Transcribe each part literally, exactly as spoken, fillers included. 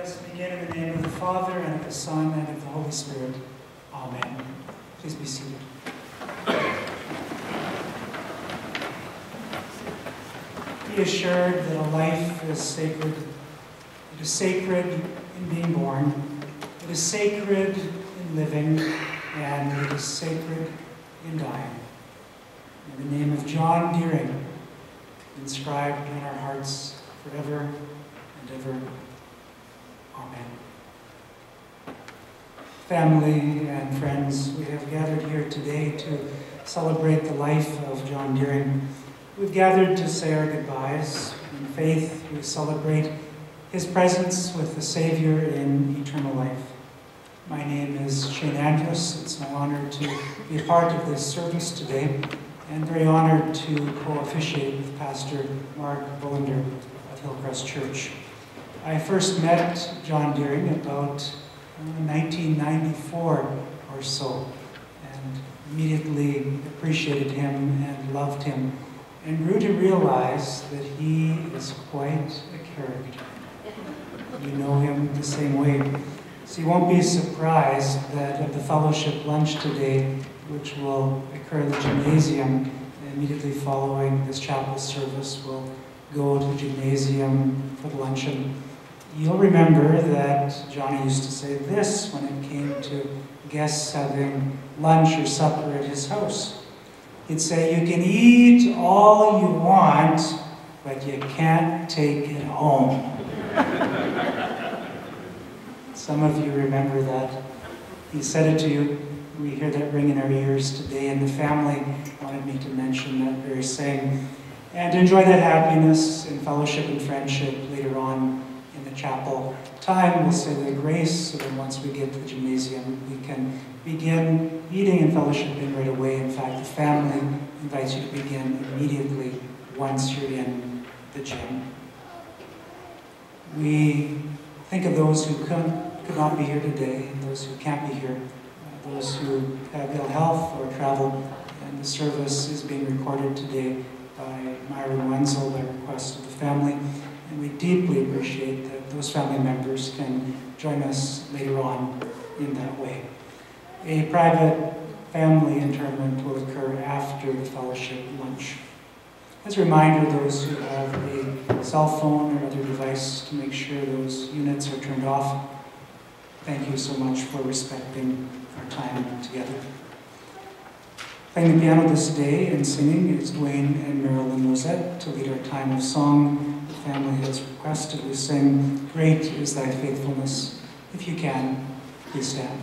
us begin in the name of the Father, and of the Son, and of the Holy Spirit. Amen. Please be seated. Be assured that a life is sacred. It is sacred in being born. It is sacred in living, and it is sacred in dying. In the name of John Deering, inscribed on our hearts forever and ever. Amen. Family and friends, we have gathered here today to celebrate the life of John Deering. We've gathered to say our goodbyes. In faith, we celebrate his presence with the Savior in eternal life. My name is Shane Andrews. It's my honor to be a part of this service today, and very honored to co-officiate with Pastor Mark Bullender of Hillcrest Church. I first met John Deering about uh, nineteen ninety-four or so, and immediately appreciated him and loved him, and grew to realize that he is quite a character. You know him the same way. So you won't be surprised that at the fellowship lunch today, which will occur in the gymnasium immediately following this chapel service, we'll go to the gymnasium for the luncheon. You'll remember that Johnny used to say this when it came to guests having lunch or supper at his house. He'd say, "You can eat all you want, but you can't take it home." Some of you remember that. He said it to you. We hear that ring in our ears today, and the family wanted me to mention that very saying. And to enjoy that happiness and fellowship and friendship later on in the chapel time, we'll say the grace, so that once we get to the gymnasium, we can begin eating and fellowshipping right away. In fact, the family invites you to begin immediately once you're in the gym. We think of those who could, could not be here today, and those who can't be here, uh, those who have ill health or travel, and the service is being recorded today by Myron Wenzel by request of the family, and we deeply appreciate that those family members can join us later on in that way. A private family interment will occur after the fellowship lunch. As a reminder, those who have a cell phone or other device, to make sure those units are turned off. Thank you so much for respecting our time together. Playing the piano this day and singing is Dwayne and Marilyn Rosette. To lead our time of song, the family has requested we sing "Great is Thy Faithfulness." If you can, please stand.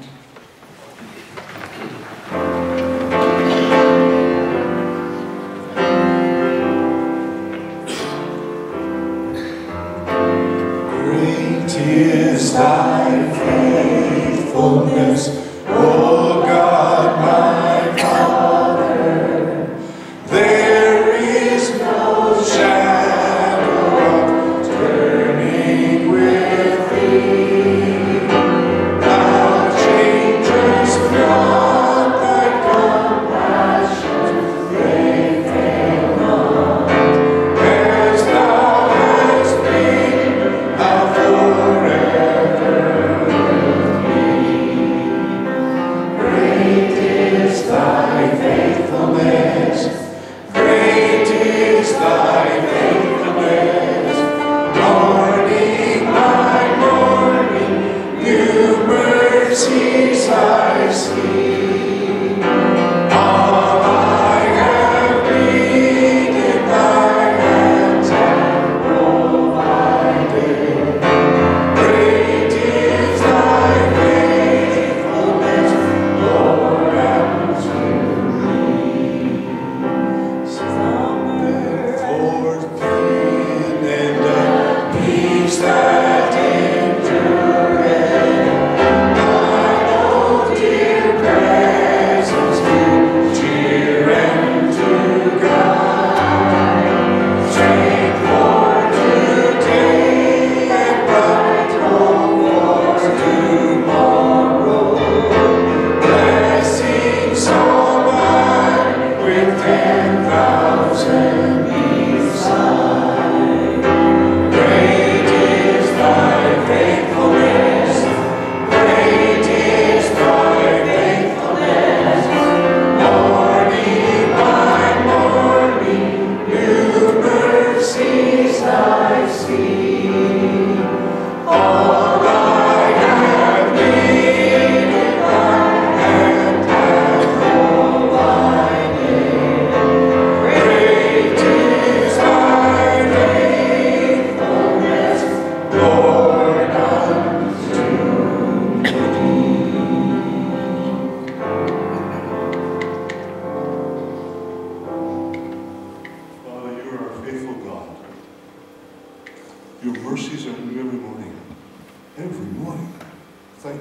Is thy faithfulness, O God, my Father. There is no shadow of turning with thee. Thou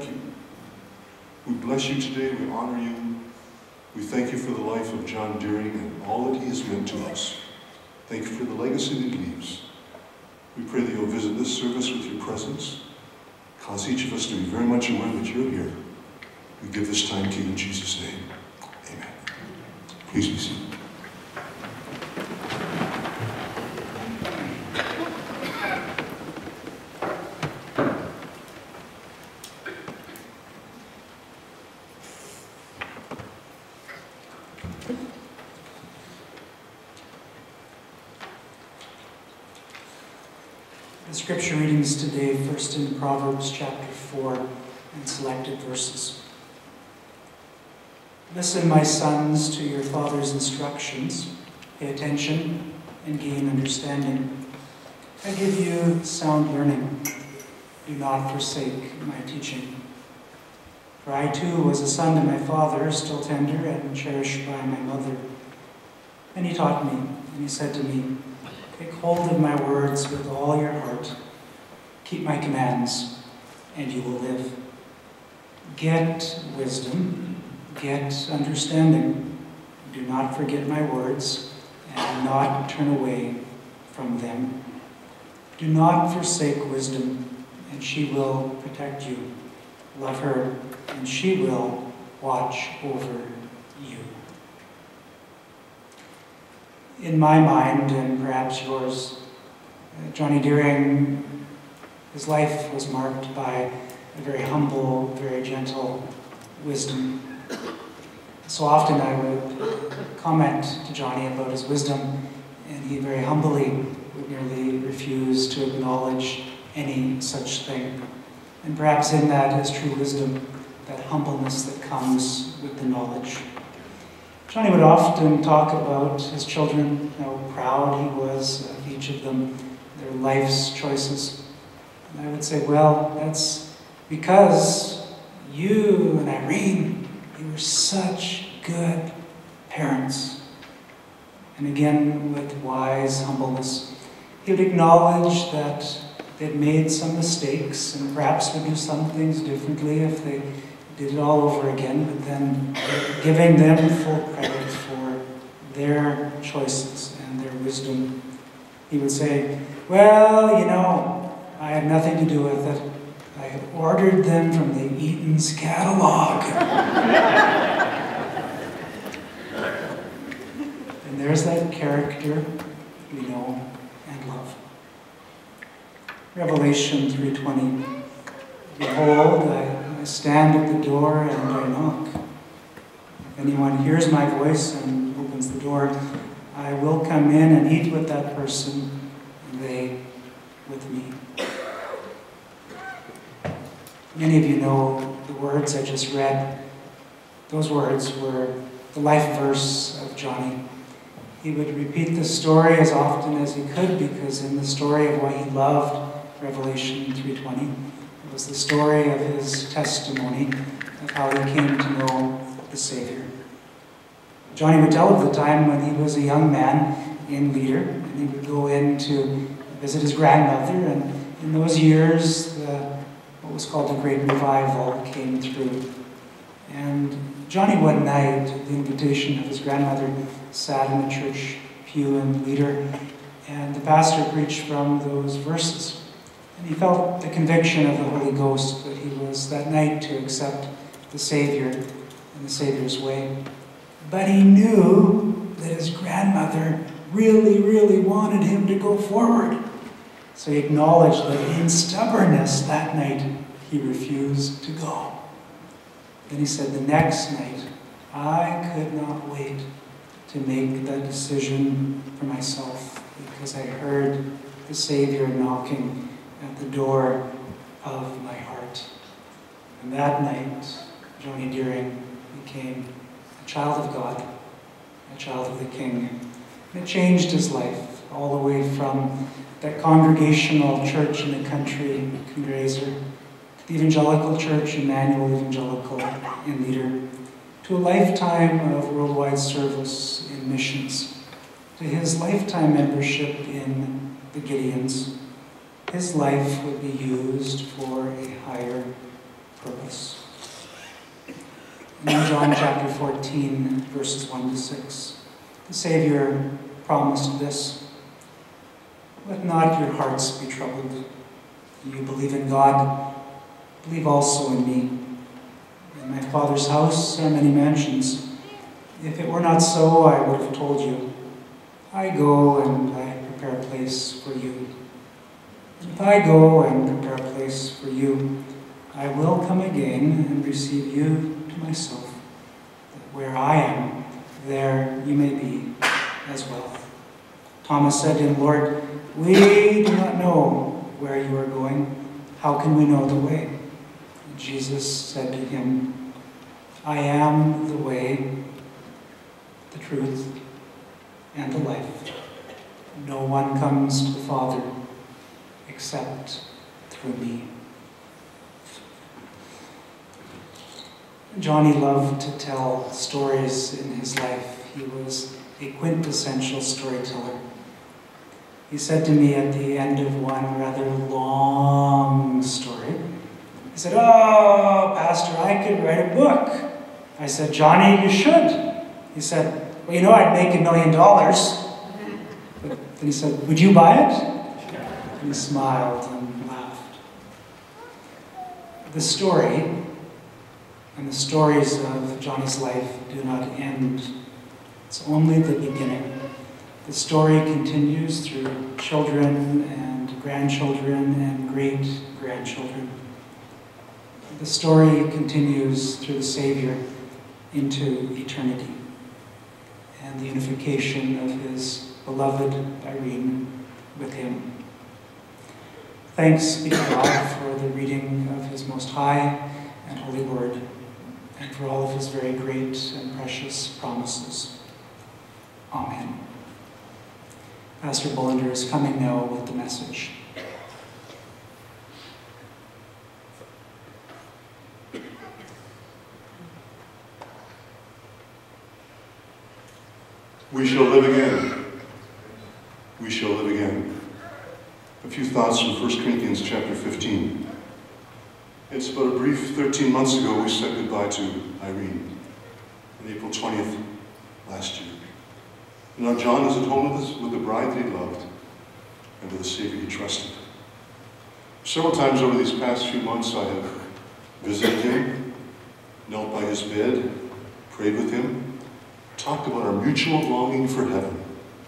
thank you. We bless you today, we honor you. We thank you for the life of John Deering and all that he has meant to us. Thank you for the legacy that he leaves. We pray that you'll visit this service with your presence. Cause each of us to be very much aware that you're here. We give this time to you in Jesus' name. Amen. Please be seated. The scripture readings today, first in Proverbs chapter four, and selected verses. Listen, my sons, to your father's instructions. Pay attention and gain understanding. I give you sound learning. Do not forsake my teaching. For I too was a son to my father, still tender and cherished by my mother. And he taught me, and he said to me, take hold of my words with all your heart. Keep my commands, and you will live. Get wisdom, get understanding. Do not forget my words, and do not turn away from them. Do not forsake wisdom, and she will protect you. Love her, and she will watch over you. In my mind, and perhaps yours, uh, Johnny Deering, his life was marked by a very humble, very gentle wisdom. So often I would comment to Johnny about his wisdom, and he very humbly would merely refuse to acknowledge any such thing. And perhaps in that is true wisdom, that humbleness that comes with the knowledge. Johnny would often talk about his children, how proud he was of each of them, their life's choices. And I would say, well, that's because you and Irene, you were such good parents. And again, with wise humbleness, he would acknowledge that they'd made some mistakes and perhaps would do some things differently if they did it all over again, but then giving them full credit for their choices and their wisdom. He would say, well, you know, I had nothing to do with it. I ordered them from the Eaton's catalog. And there's that character we know and love. Revelation three twenty. Behold, I I stand at the door and I knock. If anyone hears my voice and opens the door, I will come in and eat with that person, and they with me. Many of you know the words I just read. Those words were the life verse of Johnny. He would repeat the story as often as he could, because in the story of what he loved, Revelation three twenty, it was the story of his testimony of how he came to know the Savior. Johnny would tell of the time when he was a young man in Leader, and he would go in to visit his grandmother, and in those years, the, what was called the Great Revival came through. And Johnny one night, at the invitation of his grandmother, sat in the church pew in Leader, and the pastor preached from those verses. And he felt the conviction of the Holy Ghost that he was that night to accept the Savior and the Savior's way. But he knew that his grandmother really, really wanted him to go forward. So he acknowledged that in stubbornness that night he refused to go. Then he said, the next night, I could not wait to make that decision for myself, because I heard the Savior knocking at the door of my heart. And that night, Johnny Deering became a child of God, a child of the King. And it changed his life all the way from that congregational church in the country, Fundraiser, to the evangelical church, Emmanuel Evangelical in Leader, to a lifetime of worldwide service in missions, to his lifetime membership in the Gideons. His life would be used for a higher purpose. In John chapter fourteen, verses one to six, the Savior promised this: "Let not your hearts be troubled. You believe in God, believe also in me. In my Father's house are many mansions. If it were not so, I would have told you. I go and I prepare a place for you. If I go and prepare a place for you, I will come again and receive you to myself, that where I am, there you may be as well." Thomas said to him, "Lord, we do not know where you are going. How can we know the way?" And Jesus said to him, "I am the way, the truth, and the life. No one comes to the Father except through me." Johnny loved to tell stories in his life. He was a quintessential storyteller. He said to me at the end of one rather long story, he said, "Oh, Pastor, I could write a book." I said, "Johnny, you should." He said, "Well, you know, I'd make a million dollars." But then he said, "Would you buy it?" And he smiled and laughed. The story and the stories of Johnny's life do not end. It's only the beginning. The story continues through children and grandchildren and great-grandchildren. The story continues through the Savior into eternity and the unification of his beloved Irene with him. Thanks be to God for the reading of his most high and holy word, and for all of his very great and precious promises. Amen. Pastor Bullender is coming now with the message. We shall live again. We shall live again. A few thoughts from First Corinthians chapter fifteen. It's but a brief thirteen months ago we said goodbye to Irene on April twentieth last year. And now John is at home with, us, with the bride that he loved and with the Savior he trusted. Several times over these past few months I have visited him, knelt by his bed, prayed with him, talked about our mutual longing for heaven.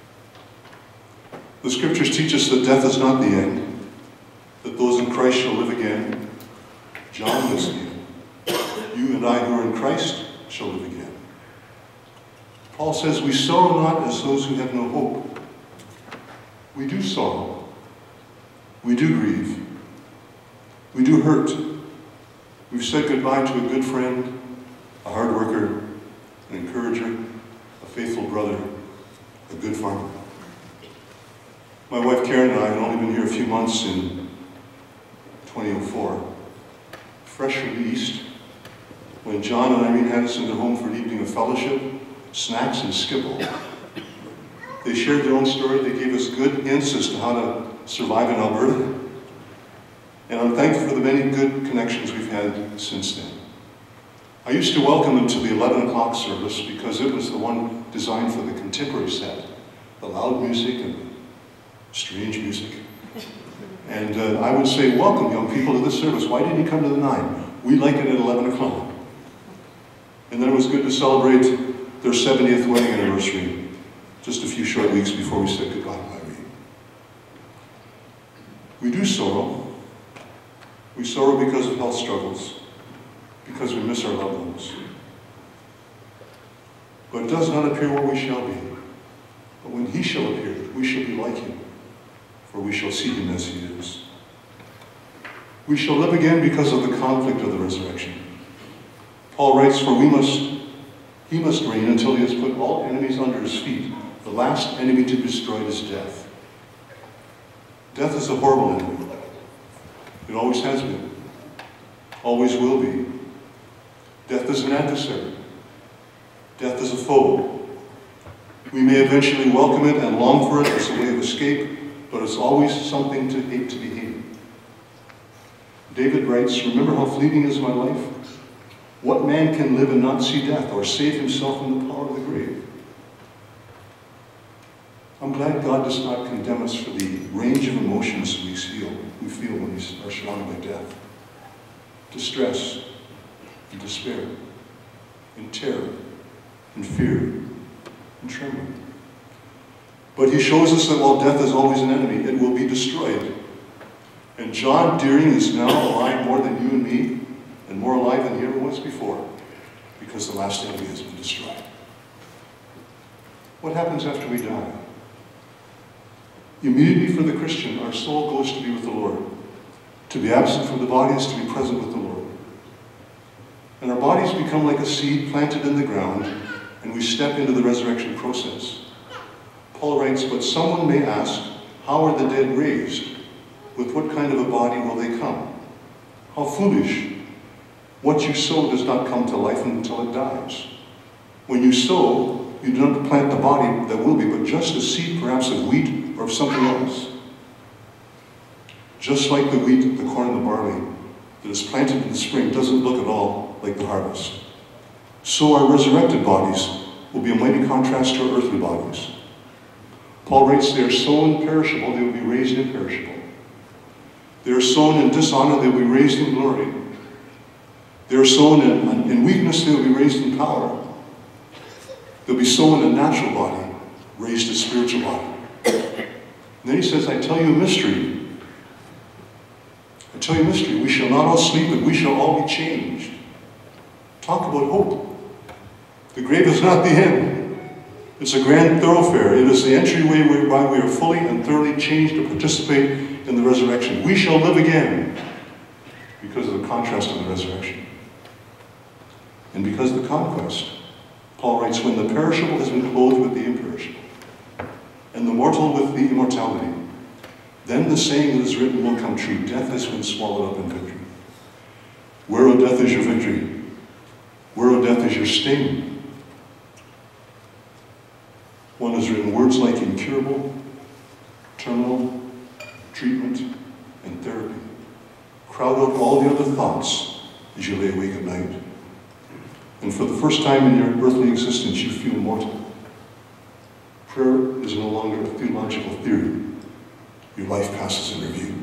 The scriptures teach us that death is not the end, that those in Christ shall live again. John lives again. You and I who are in Christ shall live again. Paul says, "We sorrow not as those who have no hope." We do sorrow. We do grieve. We do hurt. We've said goodbye to a good friend, a hard worker, an encourager, a faithful brother, a good farmer. My wife Karen and I had only been here a few months in twenty oh four. Fresh from the East, when John and Irene had us in their home for an evening of fellowship, snacks and skipple. They shared their own story. They gave us good hints as to how to survive in Alberta. And I'm thankful for the many good connections we've had since then. I used to welcome them to the eleven o'clock service because it was the one designed for the contemporary set, the loud music and strange music. And uh, I would say, "Welcome, young people, to this service. Why didn't you come to the nine? We like it at eleven o'clock. And then it was good to celebrate their seventieth wedding anniversary, just a few short weeks before we said goodbye to Irene. We do sorrow. We sorrow because of health struggles, because we miss our loved ones. But it does not appear where we shall be. But when he shall appear, we shall be like him, for we shall see him as he is. We shall live again because of the conflict of the resurrection. Paul writes, "For we must, he must reign until he has put all enemies under his feet. The last enemy to be destroyed is death." Death is a horrible enemy. It always has been. Always will be. Death is an adversary. Death is a foe. We may eventually welcome it and long for it as a way of escape, but it's always something to hate to be hated. David writes, remember how fleeting is my life? What man can live and not see death or save himself from the power of the grave? I'm glad God does not condemn us for the range of emotions we feel, we feel when we are surrounded by death. Distress, and despair, and terror, and fear, and trembling. But he shows us that while death is always an enemy, it will be destroyed. And John Deering is now alive more than you and me, and more alive than he ever was before, because the last enemy has been destroyed. What happens after we die? Immediately for the Christian, our soul goes to be with the Lord. To be absent from the body is to be present with the Lord. And our bodies become like a seed planted in the ground, and we step into the resurrection process. Paul writes, but someone may ask, how are the dead raised? With what kind of a body will they come? How foolish! What you sow does not come to life until it dies. When you sow, you do not plant the body that will be, but just a seed perhaps of wheat or of something else. Just like the wheat, the corn, and the barley that is planted in the spring doesn't look at all like the harvest. So our resurrected bodies will be a mighty contrast to our earthly bodies. Paul writes, they are sown perishable, they will be raised imperishable. They are sown in dishonor, they will be raised in glory. They are sown in, in weakness, they will be raised in power. They'll be sown in a natural body, raised a spiritual body. And then he says, I tell you a mystery. I tell you a mystery. We shall not all sleep, but we shall all be changed. Talk about hope. The grave is not the end. It's a grand thoroughfare. It is the entryway whereby we are fully and thoroughly changed to participate in the resurrection. We shall live again because of the contrast of the resurrection. And because of the conquest, Paul writes, when the perishable has been clothed with the imperishable, and the mortal with the immortality, then the saying that is written will come true. Death has been swallowed up in victory. Where, O death, is your victory? Where, O death, is your sting? One has written words like incurable, terminal, treatment, and therapy. Crowd out all the other thoughts as you lay awake at night. And for the first time in your earthly existence, you feel mortal. Prayer is no longer a theological theory. Your life passes in review.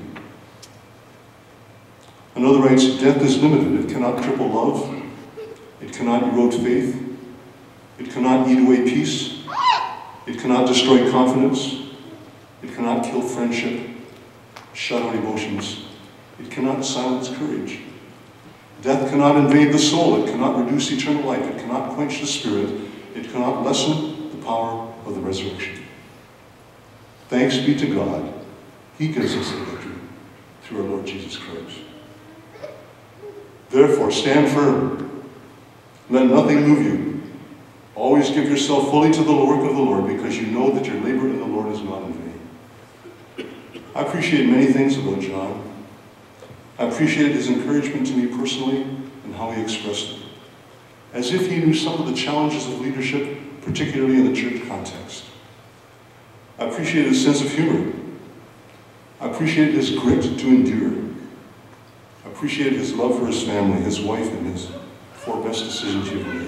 Another writes, death is limited. It cannot cripple love. It cannot erode faith. It cannot eat away peace. It cannot destroy confidence. It cannot kill friendship, shut out emotions. It cannot silence courage. Death cannot invade the soul. It cannot reduce eternal life. It cannot quench the spirit. It cannot lessen the power of the resurrection. Thanks be to God. He gives us the victory through our Lord Jesus Christ. Therefore, stand firm. Let nothing move you. Always give yourself fully to the work of the Lord, because you know that your labor in the Lord is not in vain. I appreciate many things about John. I appreciated his encouragement to me personally and how he expressed it, as if he knew some of the challenges of leadership, particularly in the church context. I appreciated his sense of humor. I appreciated his grit to endure. I appreciated his love for his family, his wife, and his four best decisions he ever made.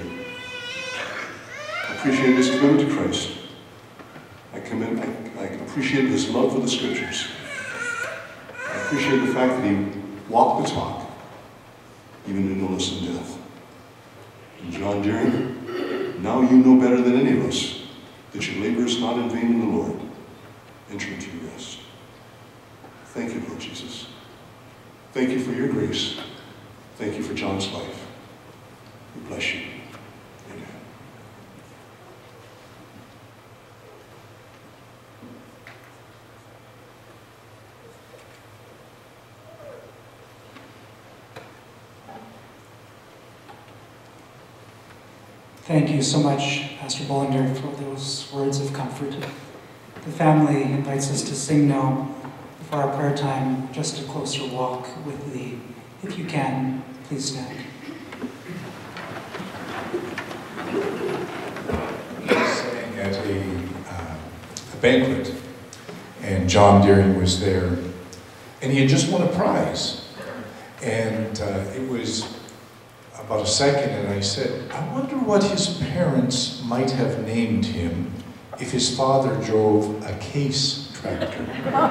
I appreciated his commitment to Christ. I, commit, I, I appreciated his love for the Scriptures. I appreciate the fact that he walked the talk, even in illness and death. And John Deering, now you know better than any of us that your labor is not in vain in the Lord. Enter into your rest. Thank you, Lord Jesus. Thank you for your grace. Thank you for John's life. We bless you. Amen. Thank you so much, Pastor Bollander, for those words of comfort. The family invites us to sing now for our prayer time, just a closer walk with Thee. If you can, please stand. He sang at a, uh, a banquet, and John Deering was there, and he had just won a prize. And uh, it was about a second, and I said, I wonder what his parents might have named him if his father drove a case tractor.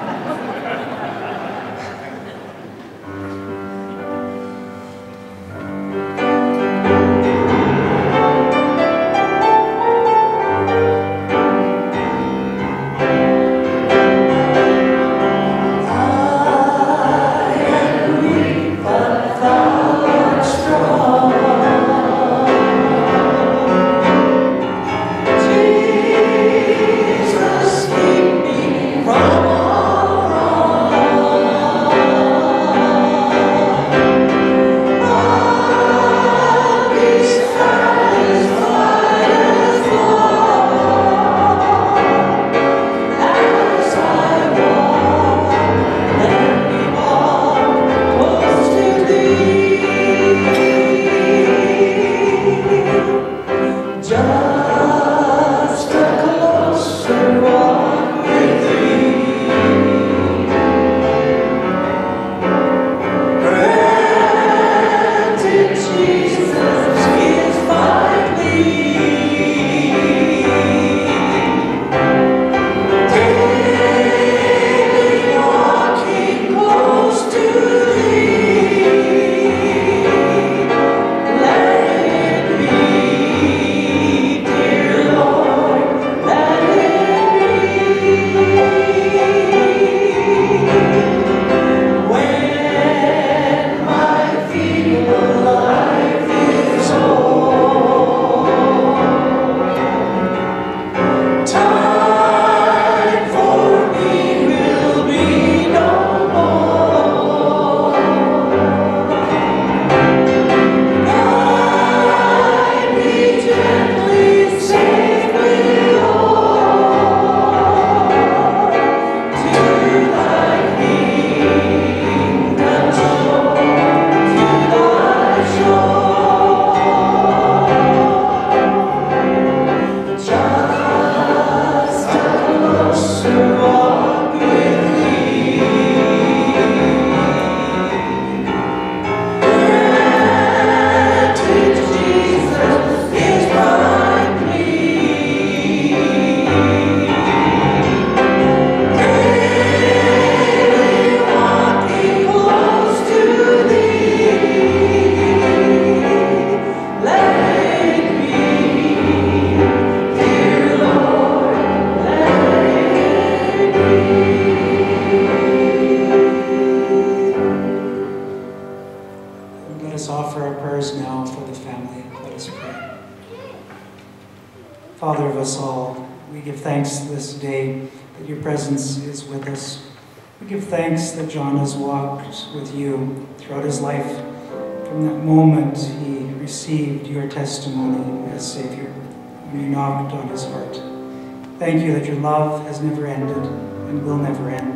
Father of us all, we give thanks this day that your presence is with us. We give thanks that John has walked with you throughout his life, from that moment he received your testimony as Savior, when you knocked on his heart. Thank you that your love has never ended and will never end.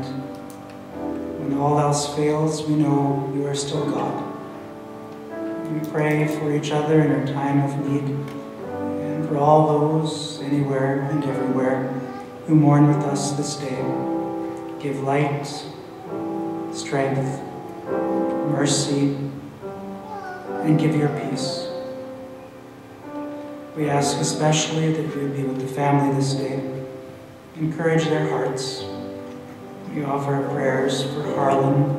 When all else fails, we know you are still God. We pray for each other in our time of need, and for all those anywhere and everywhere who mourn with us this day. Give light, strength, mercy, and give your peace. We ask especially that you would be with the family this day. Encourage their hearts. We offer our prayers for Harlan,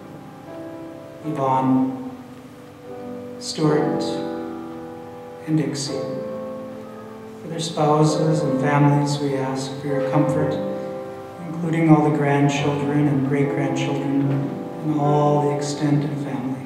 Yvonne, Stuart, and Dixie. For their spouses and families, we ask for your comfort, including all the grandchildren and great-grandchildren and all the extended family.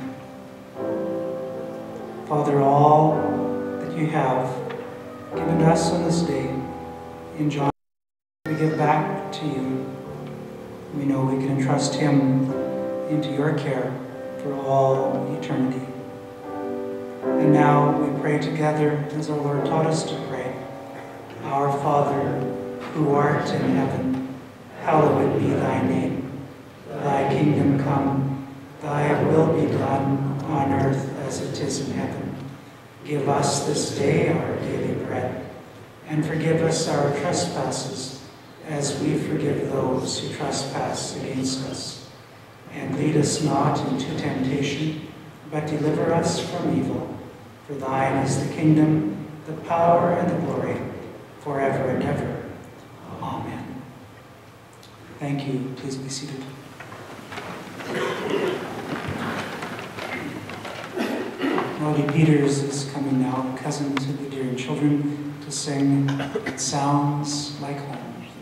Father, all that you have given us on this day, in John, we give back to you. We know we can entrust him into your care for all eternity. And now we pray together as our Lord taught us to pray. Our Father, who art in heaven, hallowed be thy name. Thy kingdom come, thy will be done on earth as it is in heaven. Give us this day our daily bread, and forgive us our trespasses, as we forgive those who trespass against us. And lead us not into temptation, but deliver us from evil. For thine is the kingdom, the power, and the glory, forever and ever. Amen. Thank you. Please be seated. Melody Peters is coming now, cousin to the Deering children, to sing It Sounds Like Home.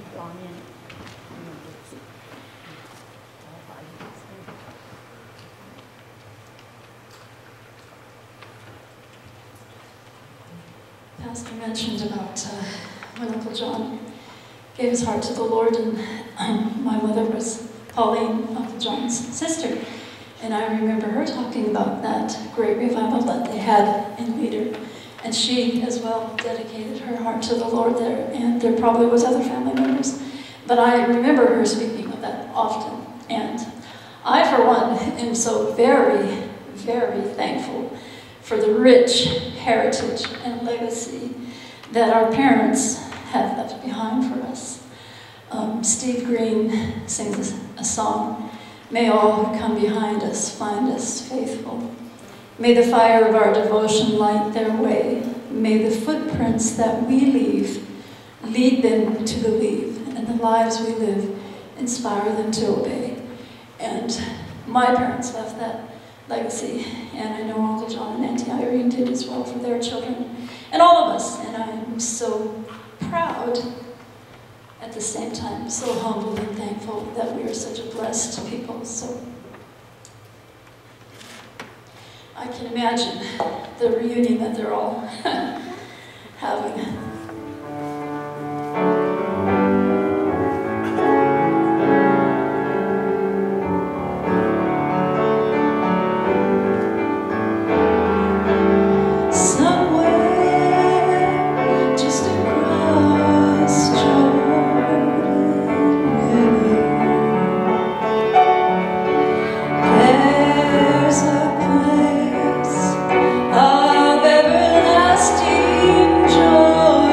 Pastor mentioned about uh, when Uncle John gave his heart to the Lord, and um, my mother was Pauline, Uncle John's sister, and I remember her talking about that great revival that they had in Leader, and she as well dedicated her heart to the Lord there, and there probably was other family members, but I remember her speaking of that often, and I, for one, am so very, very thankful for the rich heritage and legacy that our parents have left behind for us. Um, Steve Green sings a song, "May all who come behind us find us faithful. May the fire of our devotion light their way. May the footprints that we leave lead them to believe, and the lives we live inspire them to obey." And my parents left that legacy, and I know Uncle John and Auntie Irene did as well for their children, and all of us, and I'm so proud, at the same time, so humbled and thankful that we are such a blessed people. So I can imagine the reunion that they're all having. Of everlasting joy.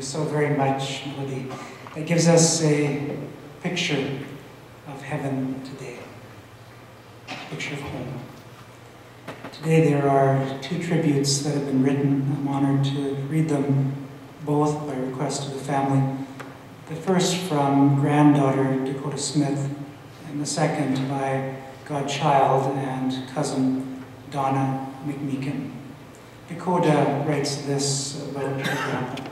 so very much, Melody. That gives us a picture of heaven today, a picture of home. Today there are two tributes that have been written. I'm honored to read them both by request of the family. The first from granddaughter Dakota Smith, and the second by godchild and cousin Donna McMeekin. Dakota writes this about her grandpa.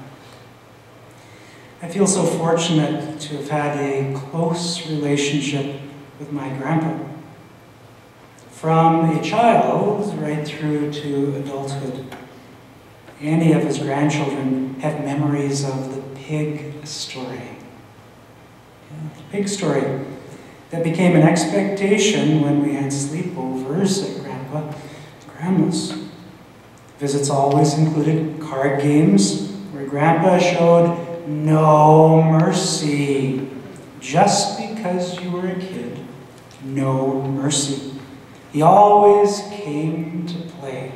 I feel so fortunate to have had a close relationship with my grandpa. From a child right through to adulthood. Any of his grandchildren have memories of the pig story. Yeah, the pig story that became an expectation when we had sleepovers at Grandpa and Grandma's. Visits always included card games where Grandpa showed no mercy. Just because you were a kid, no mercy. He always came to play.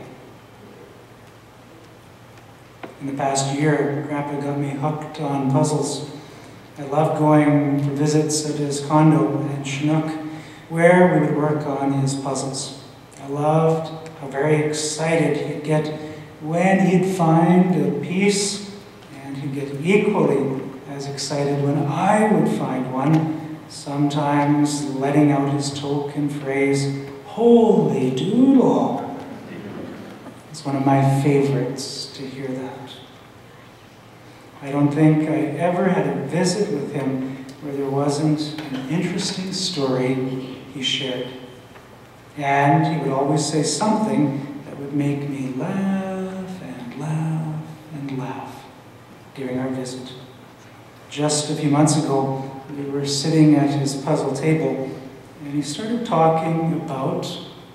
In the past year, Grandpa got me hooked on puzzles. I loved going for visits at his condo in Chinook, where we would work on his puzzles. I loved how very excited he'd get when he'd find a piece, and he'd get equally as excited when I would find one, sometimes letting out his token phrase, "Holy doodle." It's one of my favorites to hear that. I don't think I ever had a visit with him where there wasn't an interesting story he shared. And he would always say something that would make me laugh and laugh and laugh during our visit. Just a few months ago, we were sitting at his puzzle table, and he started talking about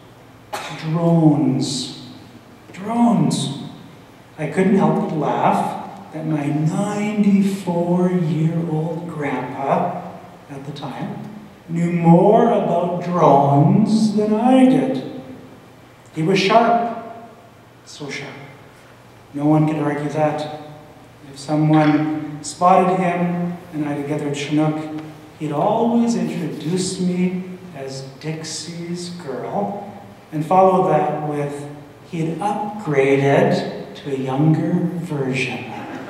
drones. Drones. I couldn't help but laugh that my ninety-four-year-old grandpa, at the time, knew more about drones than I did. He was sharp, so sharp. No one could argue that. If someone spotted him and I together at Chinook, he'd always introduce me as Dixie's girl, and follow that with, he'd upgraded to a younger version.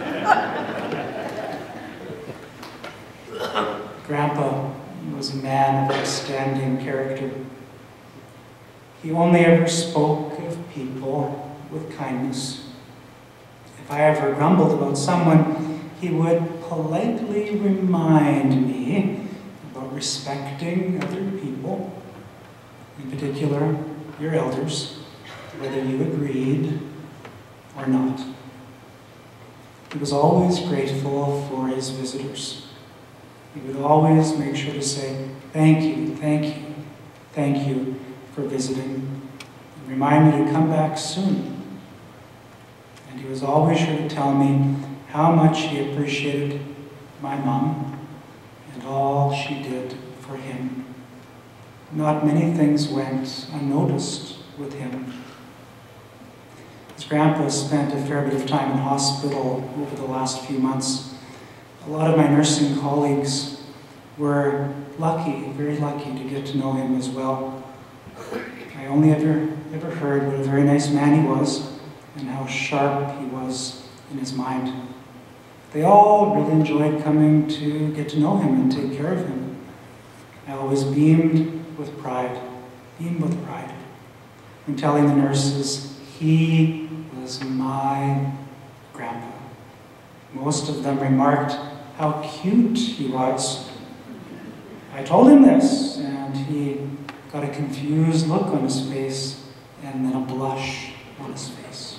Grandpa was a man of outstanding character. He only ever spoke of people with kindness. If I ever grumbled about someone, he would politely remind me about respecting other people, in particular, your elders, whether you agreed or not. He was always grateful for his visitors. He would always make sure to say, thank you, thank you, thank you for visiting, and remind me to come back soon. And he was always sure to tell me how much he appreciated my mom and all she did for him. Not many things went unnoticed with him. His grandpa spent a fair bit of time in hospital over the last few months. A lot of my nursing colleagues were lucky, very lucky to get to know him as well. I only ever, ever heard what a very nice man he was and how sharp he was in his mind. They all really enjoyed coming to get to know him and take care of him. I always beamed with pride, beamed with pride, in telling the nurses he was my grandpa. Most of them remarked how cute he was. I told him this, and he got a confused look on his face and then a blush on his face.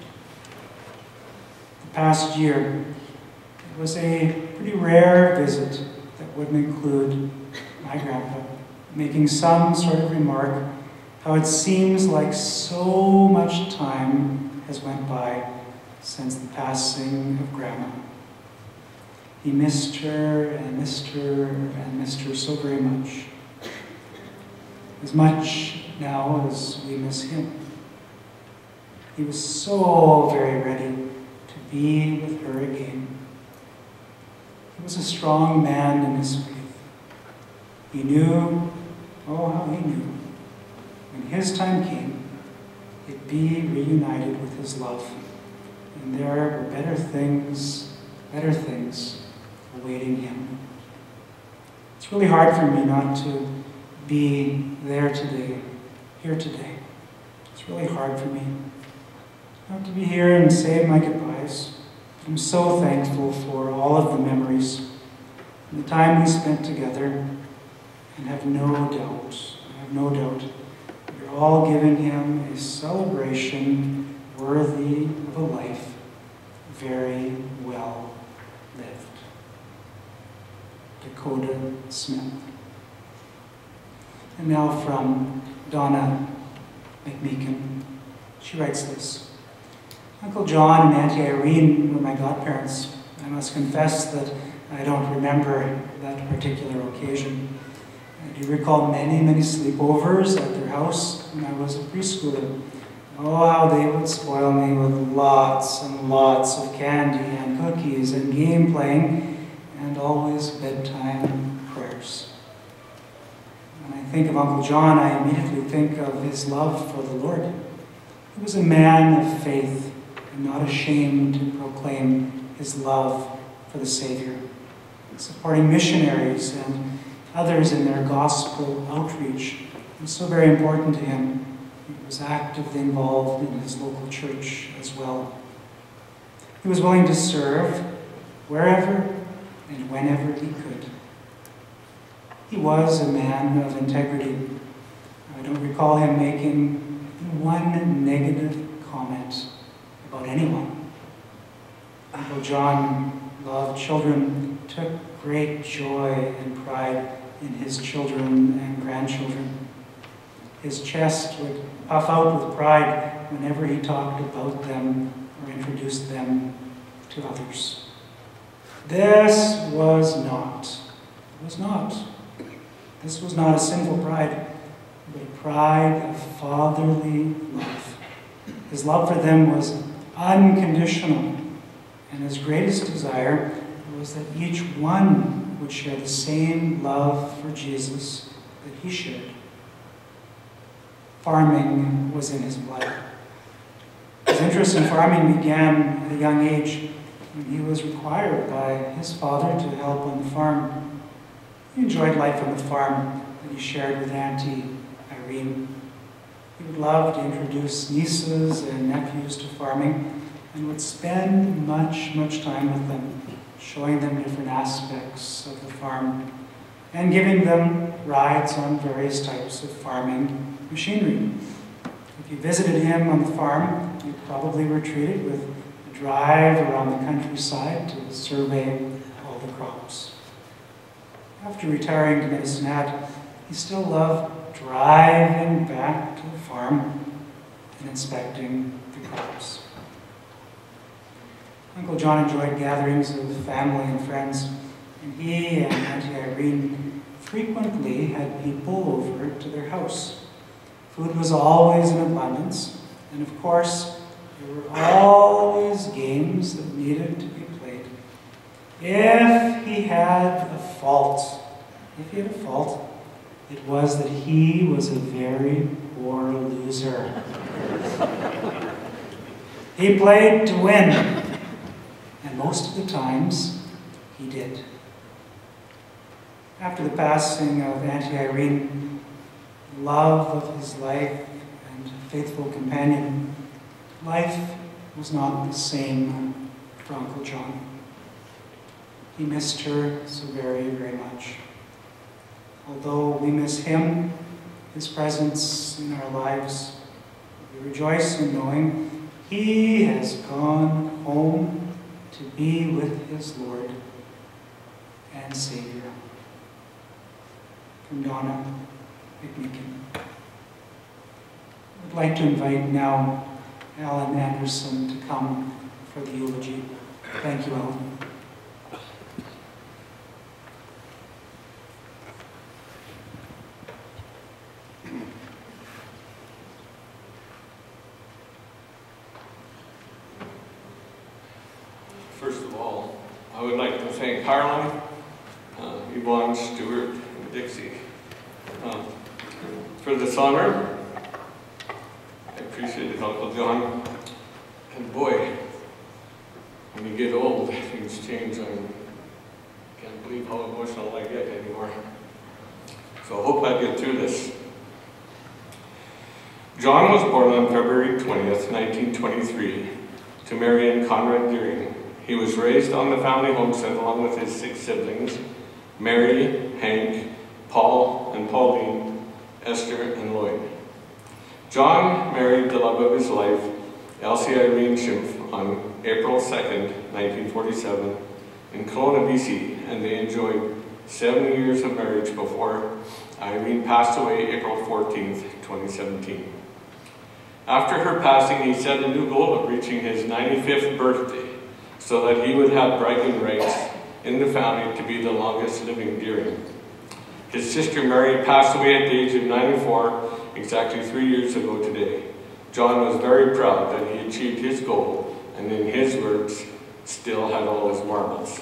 The past year, it was a pretty rare visit that wouldn't include my grandpa making some sort of remark how it seems like so much time has went by since the passing of Grandma. He missed her and missed her and missed her so very much. As much now as we miss him. He was so very ready to be with her again. He was a strong man in his faith. He knew, oh, how he knew, when his time came, he'd be reunited with his love. And there were better things, better things awaiting him. It's really hard for me not to be there today, here today. It's really hard for me not to be here and say my goodbyes. I'm so thankful for all of the memories and the time we spent together, and have no doubt, I have no doubt, you're all giving him a celebration worthy of a life very well lived. Dakota Smith. And now from Donna McMeekin. She writes this. Uncle John and Auntie Irene were my godparents. I must confess that I don't remember that particular occasion. I do recall many, many sleepovers at their house when I was a preschooler. Oh, how they would spoil me with lots and lots of candy and cookies and game playing and always bedtime prayers. When I think of Uncle John, I immediately think of his love for the Lord. He was a man of faith and not ashamed to proclaim his love for the Savior, supporting missionaries and others in their gospel outreach. It was so very important to him. He was actively involved in his local church as well. He was willing to serve wherever and whenever he could. He was a man of integrity. I don't recall him making one negative comment about anyone. Uncle John loved children, took great joy and pride in his children and grandchildren. His chest would puff out with pride whenever he talked about them or introduced them to others. This was not, it was not, this was not a sinful pride, but a pride of fatherly love. His love for them was unconditional, and his greatest desire was that each one would share the same love for Jesus that he shared. Farming was in his blood. His interest in farming began at a young age when he was required by his father to help on the farm. He enjoyed life on the farm that he shared with Auntie Irene. He would love to introduce nieces and nephews to farming and would spend much, much time with them, showing them different aspects of the farm and giving them rides on various types of farming machinery. If you visited him on the farm, you probably were treated with a drive around the countryside to survey all the crops. After retiring to Medicine Hat, he still loved driving back to the farm and inspecting the crops. Uncle John enjoyed gatherings of family and friends, and he and Auntie Irene frequently had people over to their house. Food was always in abundance, and of course, there were always games that needed to be played. If he had a fault, if he had a fault, it was that he was a very poor loser. He played to win, and most of the times, he did. After the passing of Auntie Irene, the love of his life and faithful companion, life was not the same for Uncle John. He missed her so very, very much. Although we miss him, his presence in our lives, we rejoice in knowing he has gone home to be with his Lord and Savior. From Donna McMeekin. I'd like to invite now Alan Anderson to come for the eulogy. Thank you, Alan. First of all, I I would like to thank Harlan, uh, Yvonne, Stuart, and Dixie uh, for this honor. I appreciate it, Uncle John. And boy, when you get old, things change. I can't believe how emotional I get anymore. So I hope I get through this. John was born on February twentieth, nineteen twenty-three, to Mary and Conrad Deering. He was raised on the family homestead along with his six siblings, Mary, Hank, Paul, and Pauline, Esther, and Lloyd. John married the love of his life, Elsie Irene Schimpf, on April second, nineteen forty-seven, in Kelowna, B C, and they enjoyed seven years of marriage before Irene passed away April fourteenth, twenty seventeen. After her passing, he set a new goal of reaching his ninety-fifth birthday so that he would have bragging rights in the family to be the longest living Deering. His sister Mary passed away at the age of ninety-four, exactly three years ago today. John was very proud that he achieved his goal, and in his words, still had all his marbles.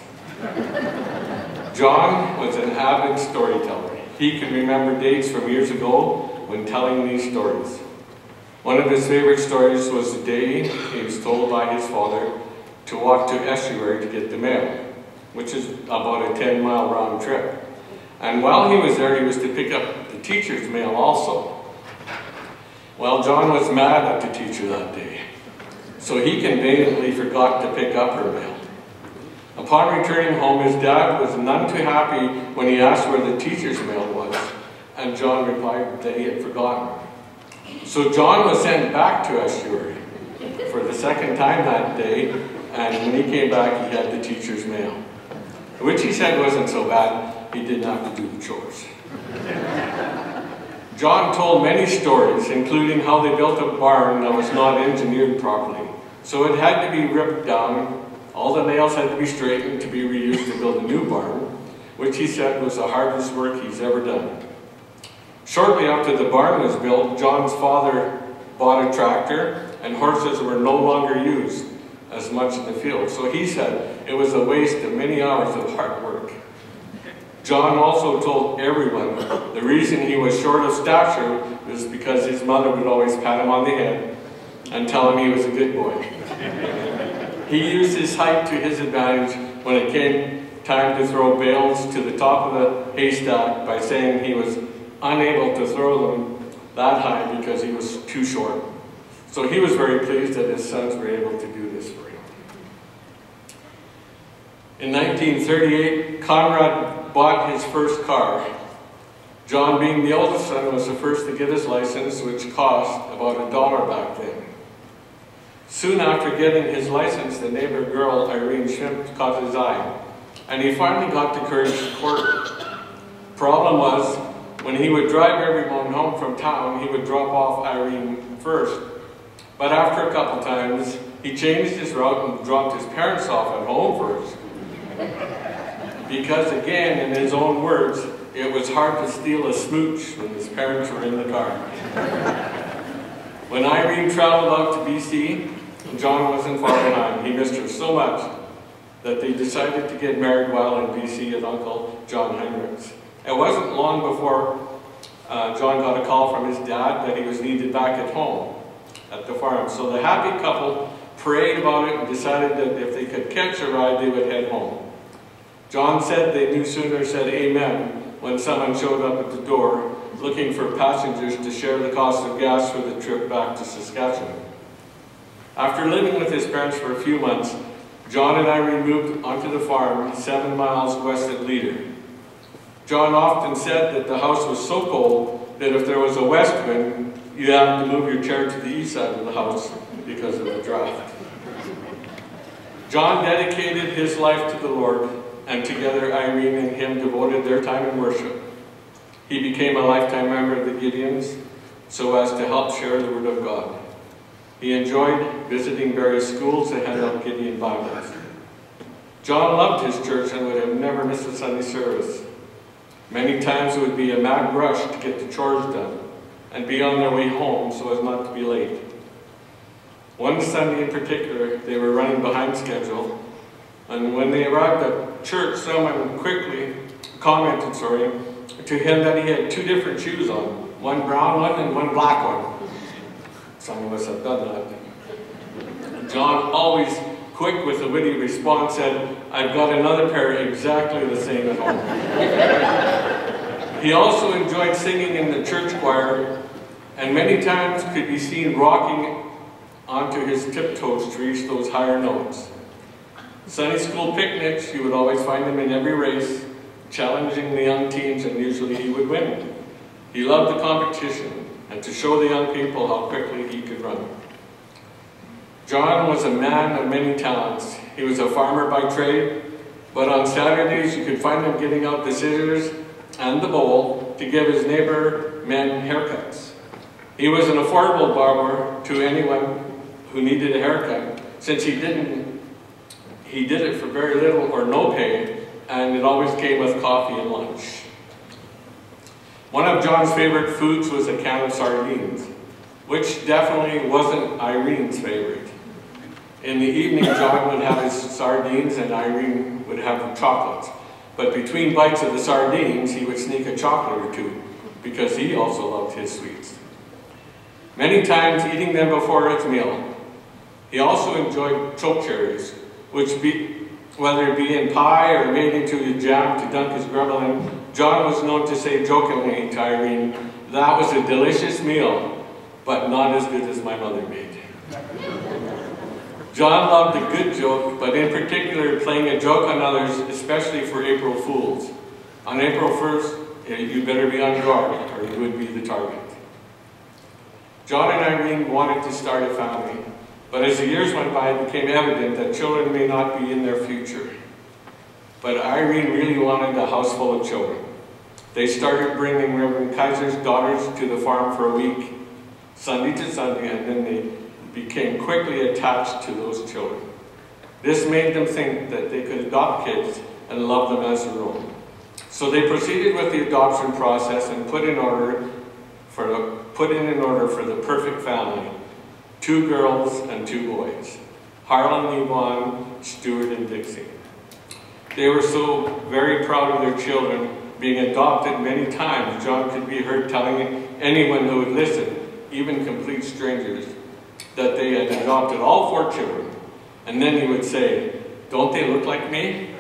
John was an avid storyteller. He could remember dates from years ago when telling these stories. One of his favorite stories was the day he was told by his father to walk to Estuary to get the mail, which is about a ten mile round trip. And while he was there, he was to pick up the teacher's mail also. Well, John was mad at the teacher that day, so he conveniently forgot to pick up her mail. Upon returning home, his dad was none too happy when he asked where the teacher's mail was, and John replied that he had forgotten. So John was sent back to Estuary for the second time that day, and when he came back, he had the teacher's mail, which he said wasn't so bad. He didn't have to do the chores. John told many stories, including how they built a barn that was not engineered properly. So it had to be ripped down, all the nails had to be straightened to be reused to build a new barn, which he said was the hardest work he's ever done. Shortly after the barn was built, John's father bought a tractor, and horses were no longer used as much in the field. So he said it was a waste of many hours of hard work. John also told everyone the reason he was short of stature was because his mother would always pat him on the head and tell him he was a good boy. He used his height to his advantage when it came time to throw bales to the top of the haystack by saying he was unable to throw them that high because he was too short. So he was very pleased that his sons were able to do this for him. In nineteen thirty-eight, Conrad bought his first car. John, being the oldest son, was the first to get his license, which cost about a dollar back then. Soon after getting his license, the neighbor girl, Irene Schimpf, caught his eye, and he finally got the courage to court her. Problem was, when he would drive everyone home from town, he would drop off Irene first. But after a couple times, he changed his route and dropped his parents off at home first. Because again, in his own words, it was hard to steal a smooch when his parents were in the car. When Irene traveled out to B C, John wasn't far behind. He missed her so much that they decided to get married while in B C at Uncle John Heinrich's. It wasn't long before uh, John got a call from his dad that he was needed back at home at the farm. So the happy couple prayed about it and decided that if they could catch a ride, they would head home. John said they no sooner said amen when someone showed up at the door looking for passengers to share the cost of gas for the trip back to Saskatchewan. After living with his parents for a few months, John and Irene moved onto the farm seven miles west of Leader. John often said that the house was so cold that if there was a west wind, you had to move your chair to the east side of the house because of the draft. John dedicated his life to the Lord, and together Irene and him devoted their time in worship. He became a lifetime member of the Gideons so as to help share the Word of God. He enjoyed visiting various schools that had out Gideon Bibles. John loved his church and would have never missed a Sunday service. Many times it would be a mad rush to get the chores done and be on their way home so as not to be late. One Sunday in particular, they were running behind schedule, And when they arrived at church, someone quickly commented, sorry, to him that he had two different shoes on, one brown one and one black one. Some of us have done that. John, always quick with a witty response, said, "I've got another pair exactly the same at home." He also enjoyed singing in the church choir, and many times could be seen rocking onto his tiptoes to reach those higher notes. Sunday school picnics, you would always find him in every race, challenging the young teams, and usually he would win. He loved the competition and to show the young people how quickly he could run. John was a man of many talents. He was a farmer by trade, but on Saturdays you could find him getting out the scissors and the bowl to give his neighbor men haircuts. He was an affordable barber to anyone who needed a haircut, since he didn't, he did it for very little or no pay, and it always came with coffee and lunch. One of John's favorite foods was a can of sardines, which definitely wasn't Irene's favorite. In the evening, John would have his sardines and Irene would have chocolates. But between bites of the sardines, he would sneak a chocolate or two, because he also loved his sweets. Many times eating them before his meal. He also enjoyed choke cherries, which be, whether it be in pie or made into a jam to dunk his grubble in, John was known to say jokingly to Irene, "That was a delicious meal, but not as good as my mother made." John loved a good joke, but in particular playing a joke on others, especially for April Fools. On April first, you better be on guard, or you would be the target. John and Irene wanted to start a family, but as the years went by, it became evident that children may not be in their future. But Irene really wanted a house full of children. They started bringing Reverend Kaiser's daughters to the farm for a week, Sunday to Sunday, and then they became quickly attached to those children. This made them think that they could adopt kids and love them as their own. So they proceeded with the adoption process and put in order for the, put in an order for the perfect family: two girls and two boys, Harlan, Yvonne, Stuart, and Dixie. They were so very proud of their children being adopted many times. John could be heard telling anyone who would listen, even complete strangers, that they had adopted all four children. And then he would say, "Don't they look like me?"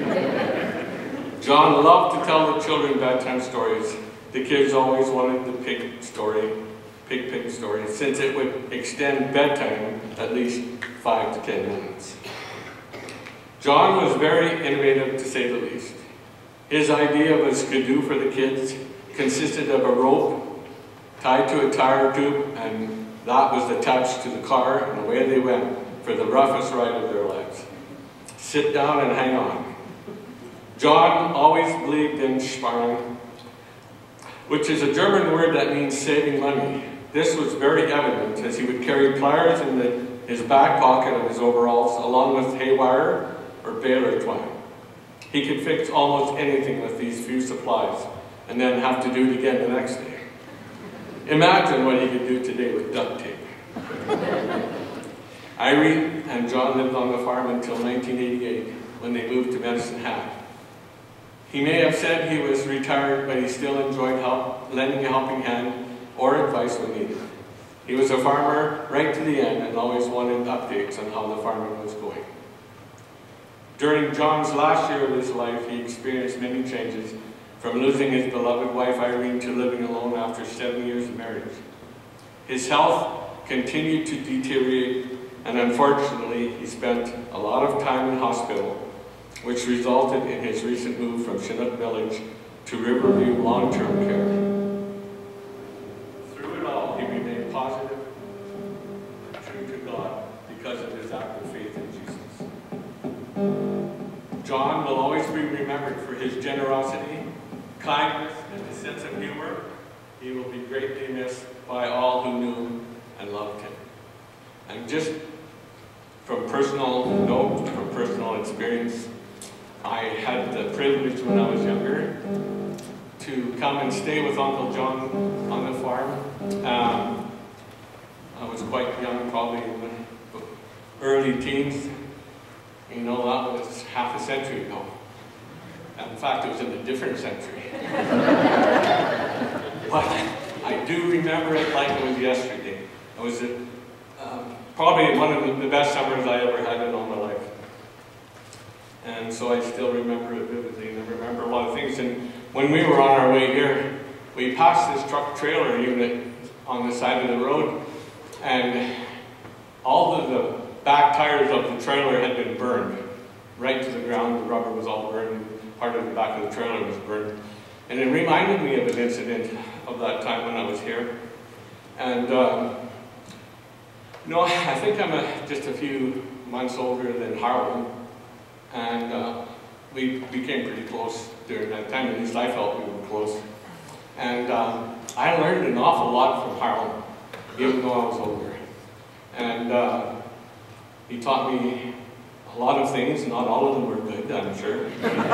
John loved to tell the children bedtime stories. The kids always wanted the pig story, pig pig story, since it would extend bedtime at least five to ten minutes. John was very innovative, to say the least. His idea of a skidoo for the kids consisted of a rope tied to a tire tube, and that was attached to the car, and away they went for the roughest ride of their lives. Sit down and hang on. John always believed in sparen, which is a German word that means saving money. This was very evident as he would carry pliers in the, his back pocket of his overalls, along with haywire or baler twine. He could fix almost anything with these few supplies, and then have to do it again the next day. Imagine what he could do today with duct tape. Irene and John lived on the farm until nineteen eighty-eight, when they moved to Medicine Hat. He may have said he was retired, but he still enjoyed help, lending a helping hand or advice when needed. He was a farmer right to the end and always wanted updates on how the farming was going. During John's last year of his life, he experienced many changes, from losing his beloved wife Irene to living alone after seven years of marriage. His health continued to deteriorate, and unfortunately, he spent a lot of time in hospital, which resulted in his recent move from Chinook Village to Riverview Long-Term Care. Through it all, he remained positive and true to God because of his active faith in Jesus. John will always be remembered for his generosity, kindness, and his sense of humor. He will be greatly missed by all who knew and loved him. And just from personal note, from personal experience, I had the privilege when I was younger to come and stay with Uncle John on the farm. Um, I was quite young, probably in the early teens. You know, that was half a century ago. In fact, it was in a different century. But I do remember it like it was yesterday. It was a, um, probably one of the best summers I ever had in all my life. And so I still remember it vividly, and I remember a lot of things. And when we were on our way here, we passed this truck trailer unit on the side of the road, and all of the back tires of the trailer had been burned right to the ground. The rubber was all burned. Part of the back of the trailer was burned. And it reminded me of an incident of that time when I was here. And, um, you know, I think I'm a, just a few months older than Harlan. And uh, we became pretty close during that time. At least I felt we were close. And um, I learned an awful lot from Harlan, even though I was older. And uh, he taught me a lot of things. Not all of them were good, I'm sure.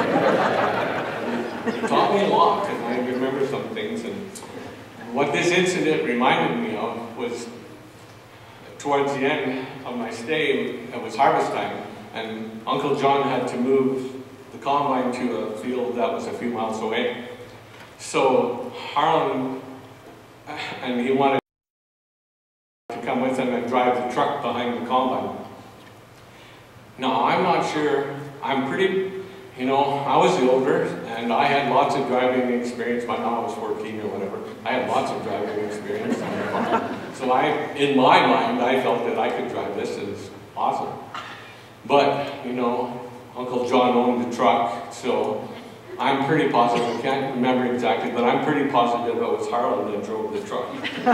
He taught me a lot, and I remember some things. And what this incident reminded me of was towards the end of my stay, it was harvest time, and Uncle John had to move the combine to a field that was a few miles away. So Harlan, and he wanted to come with him and drive the truck behind the combine. Now, I'm not sure, I'm pretty, you know, I was the older, and I had lots of driving experience. By now I was fourteen or whatever. I had lots of driving experience. So I, in my mind, I felt that I could drive this. It was awesome. But, you know, Uncle John owned the truck, so I'm pretty positive, I can't remember exactly, but I'm pretty positive it was Harlan that drove the truck.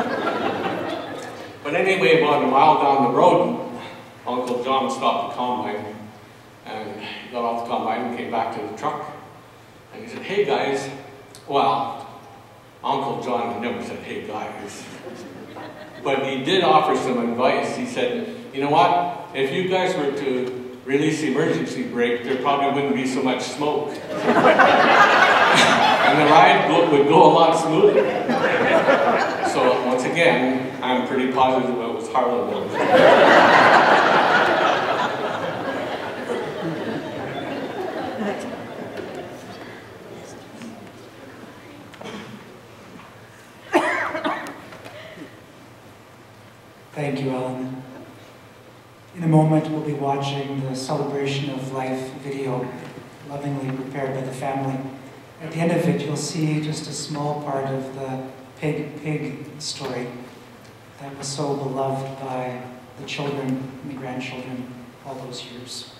But anyway, about a mile down the road, Uncle John stopped the combine and got off the combine and came back to the truck. And he said, "Hey guys," well, Uncle John never said, "Hey guys." But he did offer some advice. He said, "You know what? If you guys were to release the emergency brake, there probably wouldn't be so much smoke. And the ride would go a lot smoother." So once again, I'm pretty positive it was Harlan. Thank you, Ellen. In a moment, we'll be watching the Celebration of Life video, lovingly prepared by the family. At the end of it, you'll see just a small part of the pig pig story that was so beloved by the children and the grandchildren all those years.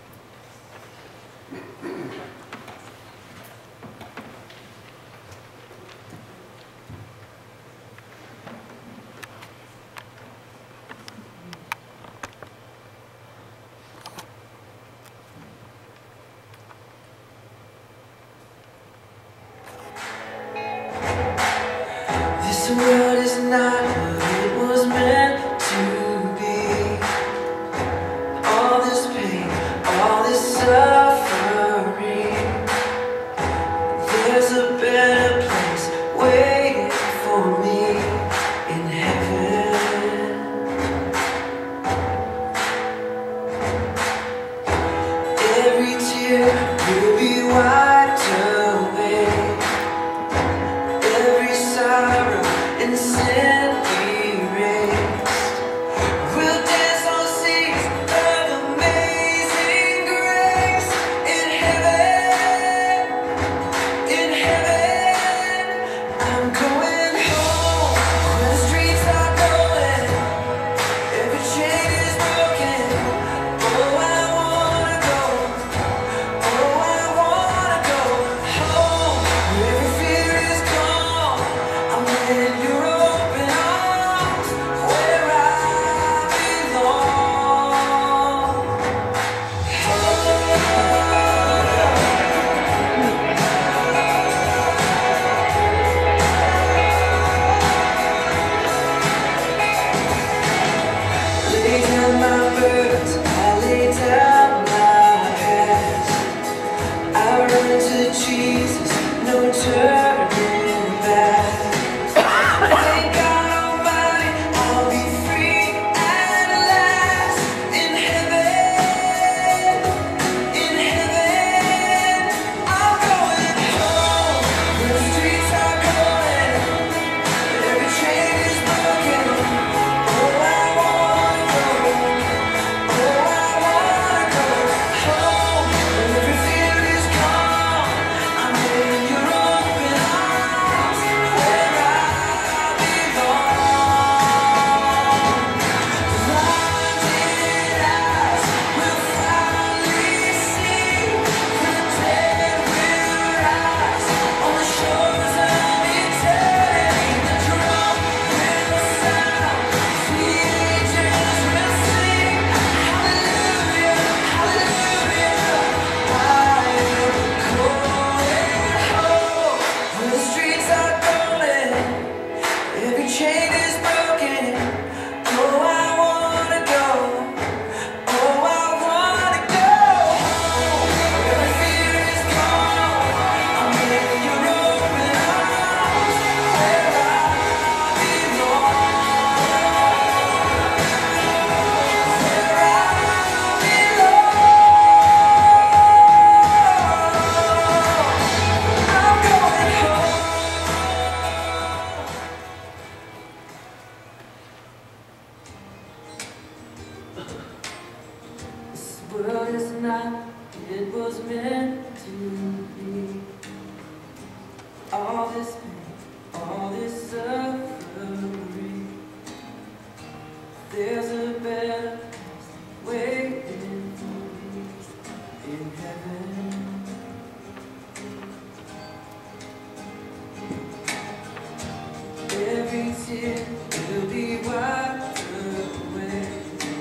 This world is not what it was meant to be. All this pain, all this suffering. There's a better place waiting for me in heaven. Every tear will be wiped away. Every sorrow and sin erased. We'll dance on seas of amazing grace. In heaven, in heaven, I'm going home where the streets are glowing. Every chain is broken. Oh, I wanna go. Oh, I wanna go home where every fear is gone. I'm in your open arms, where I belong. Oh, time it was meant to be. All this pain, all this suffering, there's a better place waiting for me in heaven. Every tear will be wiped away,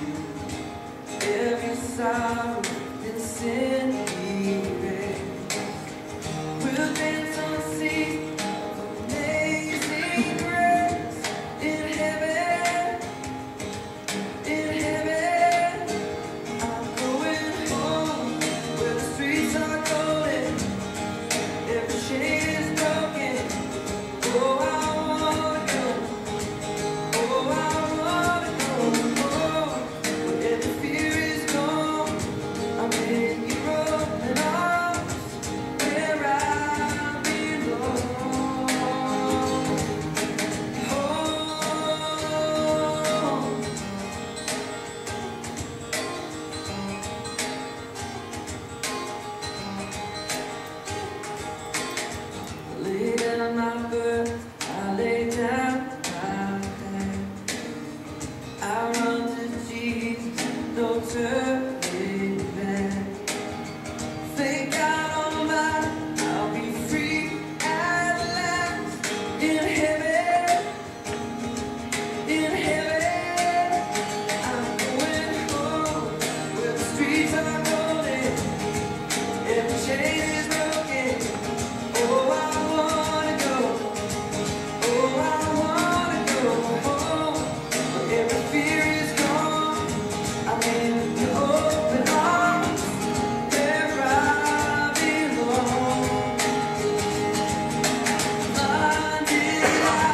every sorrow and sin erased. We'll dance on seas of amazing grace in heaven, in heaven. I'm going home where the streets are golden, every shade is broken. Oh, I wanna go. Oh, I wanna go. Oh, where every fear is gone. I'm in your open arms, where I belong. Home. Lay down my burden, I lay down my pain. I run to Jesus, no turning back. Thank God Almighty, I'll be free at last. In heaven, in heaven, I'm going home where the streets are golden, every chain is broken. Oh, I wanna go. Oh, I wanna go home where every fear is gone. I'm in your open arms, where I belong. Until I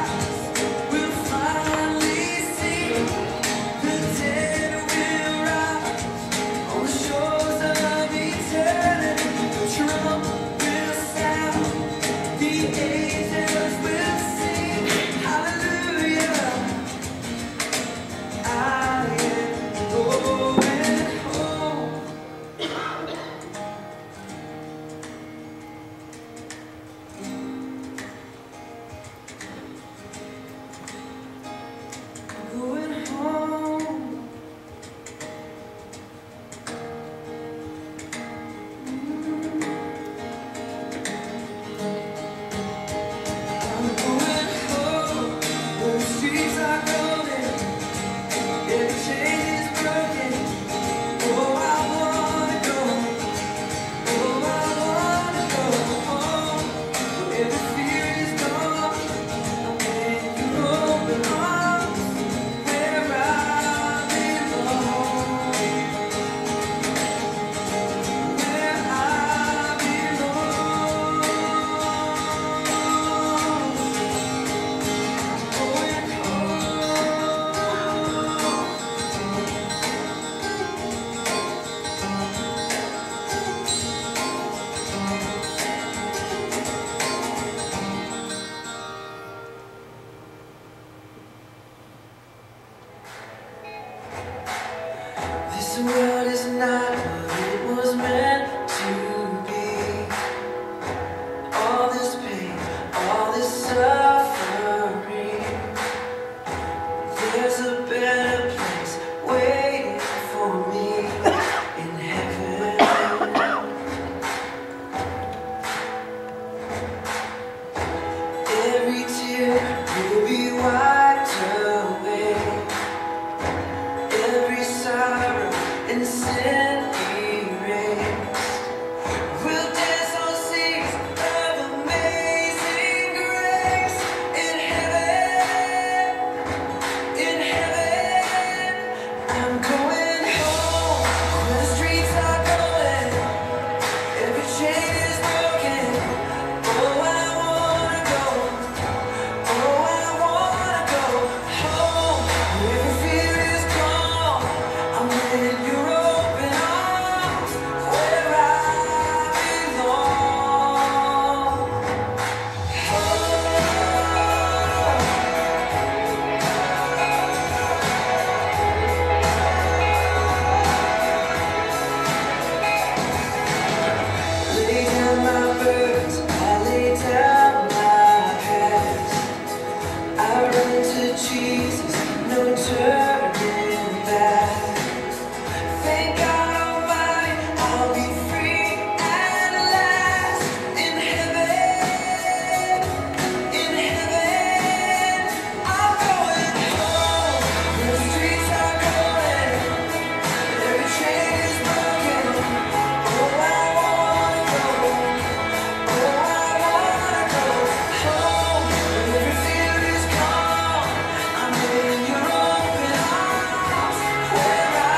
run to Jesus, no turning back. Thank God Almighty, I'll be free at last in heaven, in heaven. I'm going home, where the streets are calling, every chain is broken. Oh, I wanna go, oh, I wanna go home, where every fear is gone. I'm in your open arms, where I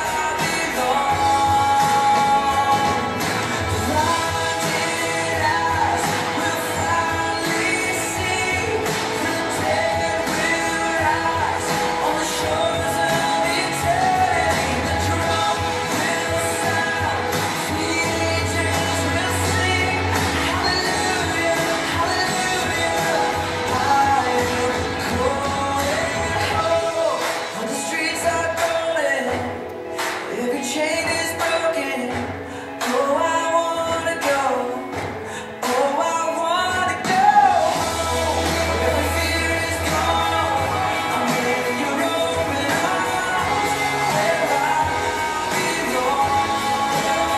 every chain is broken. Oh, I wanna go. Oh, I wanna go home, where every fear is gone. I'm in your open arms, where I belong.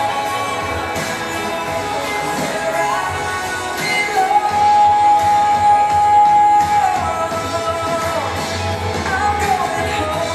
Where I belong. I'm going home.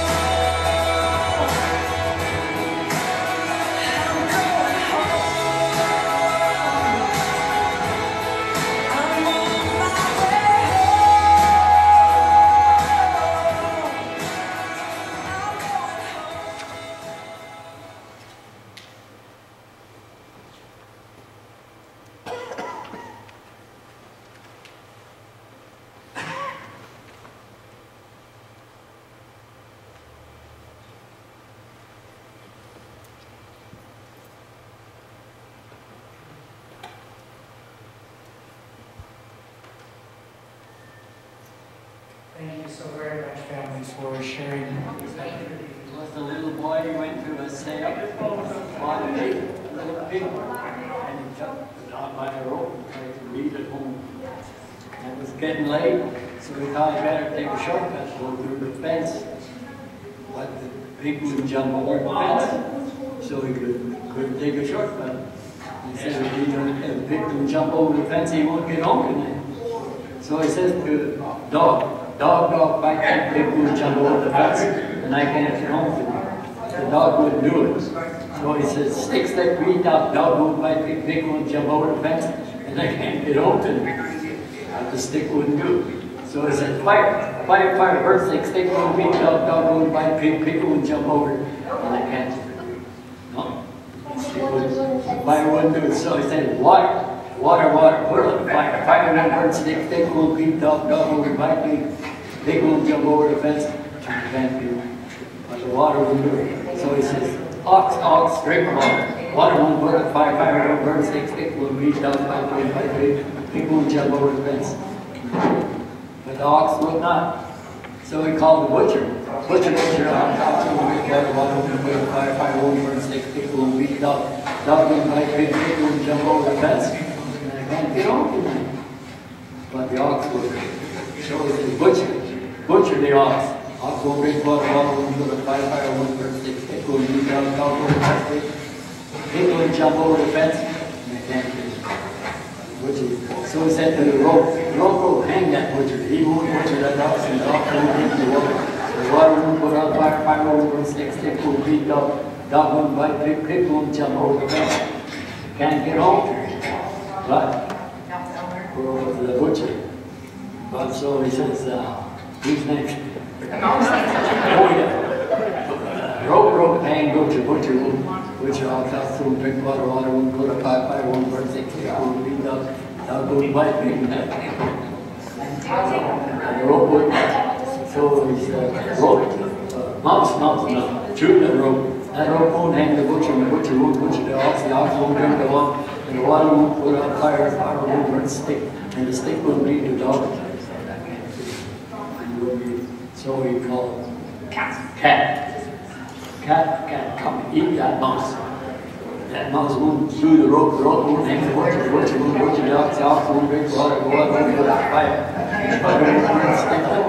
Thank you so very much, family, for sharing. Was the little boy who went to a sale, bought a pig, a little pig, and he took it on by a rope and tried to lead it home. And it was getting late, so he thought he better take a shortcut, go through the fence. But the pig wouldn't jump over the fence, so he could, couldn't take a shortcut. He said if he don't, if the pig don't jump over the fence, he won't get home tonight. So he says to the dog, dog, dog, bite that pig won't jump over the fence, and I can't get home tonight. The dog wouldn't do it. So he says, stick, stick, beat dog, dog won't bite pig, pig won't jump over the fence, and I can't get home tonight. But the stick wouldn't do it. So he said, fire, fire, fire, bird stick, stick won't beat dog, dog won't bite pig, pig won't jump over it, and I can't. No, fire wouldn't do it. So he said, water. Water, water, put on the fire, fire won't burn, stick, stick won't beat dog, dog won't bite pig, pig won't jump over the fence, can't do it. But the water won't do it. So he says, ox, ox, drink water. Water won't put on fire, fire won't burn, stick, stick won't beat dog, bite pig, bite pig, pig won't jump over the fence. But the ox would not. So he called the butcher. Butcher, butcher, ox, ox won't drink water, water won't put on fire, fire won't burn, stick, stick won't beat dog, dog won't bite pig, pig won't jump over the fence. Can't get on tonight. But the ox would. So he said, butcher, butcher the ox. Ox won't drink water, water won't put a fire, fire won't burn, stick, stick won't beat dog, dog won't bite pig, pig won't jump over the fence, and they can't get it. Butcher. So he said to the rope, rope, rope, hang that butcher. He won't butcher that ox, and the ox won't drink the water. The water won't put out fire, fire won't burn, stick, stick won't beat dog, dog won't bite pig, pig won't jump over the fence. Can't get home. But for the butcher. But so he says, uh, who's next? Oh yeah. Rope, rope, hang, butcher, butcher, won't, butcher, ox, ox, won't drink water, water, won't put a fire, fire, won't burn, stick, stick, won't beat dog, dog won't bite pig. And the rope would, so he said, rope, uh, mouse, mouse, mouse, shoot that rope. That rope won't hang the butcher, and the butcher won't butcher the ox, the ox won't drink the water. And the water won't put out fire, fire won't burn stick, and the stick won't beat the dog. So he called cat. Cat. Cat, cat, come eat that mouse. That mouse won't do the rope, the rope won't hang the butcher, the butcher won't butcher the ox, the ox won't drink the water, the water won't put out fire. Fire won't burn stick, the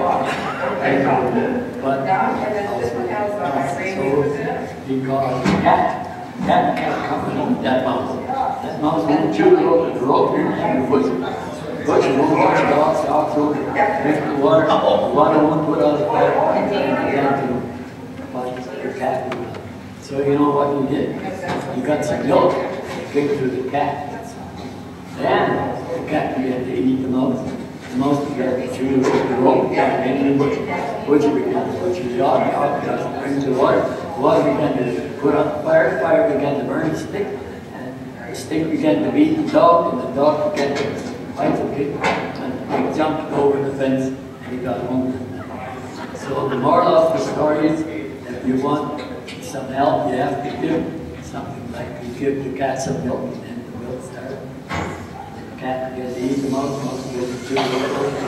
But, so, because cat, cat can't come and eat that mouse. That mouse won't chew the rope, the rope here and the bush. Bush won't watch the dogs, dogs won't drink the water, the water won't put on the fire, and then but the cat will. So you know what you did? You got some milk, give it to the cat. Then the cat began to eat the mouse. The mouse began to chew the rope, and the bush. Bush began to butcher the dog, the dog began to bring the water. The water began to put on the fire, the fire began to burn the stick, and the stick began to beat the dog, and the dog began to fight the pig, and he jumped over the fence, and he got home. So the moral of the story is, if you want some help, you have to give something like you give the cat some milk, and then the milk started. The cat began to eat the mouse, mouse began to chew the